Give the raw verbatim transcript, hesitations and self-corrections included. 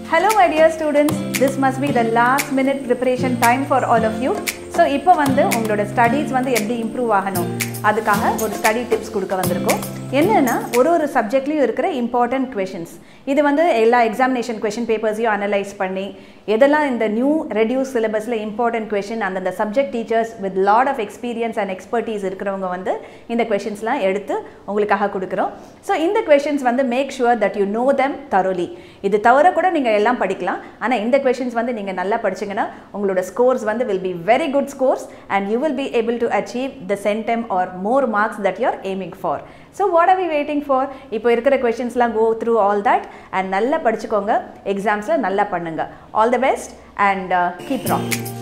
Hello my dear students, this must be the last minute preparation time for all of you. So இப்போ வந்து உங்களோட studies வந்து எப்படி improve ஆகணும் அதுக்காக ஒரு ஸ்டடி டிப்ஸ் கொடுக்க வந்திருக்கோம். என்னன்னா ஒரு ஒரு சப்ஜெக்ட்லயும் இருக்கிற இம்பார்ட்டன்ட் क्वेश्चंस இது வந்து எல்லா எக்ஸாமினேஷன் क्वेश्चन பேப்பர்ஸையும் அனலைஸ் பண்ணி எதெல்லாம் இந்த நியூ ரெடியூஸ் சிலபஸ்ல இம்பார்ட்டன்ட் क्वेश्चन அந்த subject teachers with lot of experience and expertise இருக்கிறவங்க வந்து இந்த क्वेश्चंसலாம் எடுத்து உங்களுக்காக கொடுக்குறோம். ஸோ இந்த क्वेश्चंस வந்து make sure that you know them thoroughly. இது தவிர கூட நீங்க எல்லாம் படிக்கலாம். ஆனா இந்த क्वेश्चंस வந்து நீங்க நல்லா படிச்சீங்கன்னா உங்களோட ஸ்கோர்ஸ் வந்து will be very good scores and you will be able to achieve the centum or more marks that you are aiming for. So what are we waiting for? இப்போ இருக்கிற questions-லாம் go through all that and நல்லா படிச்சுக்கோங்க. exams-ல நல்லா பண்ணுங்க. All the best and uh, keep rocking.